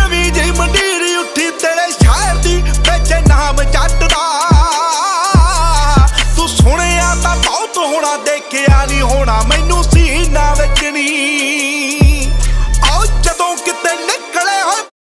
नवी जी मंडीर उठी तेरे शहर दी बेचे नाम जट दा। तू सुनिया तां बहुत होना देखिया नहीं होना मैनू सीना विच नी।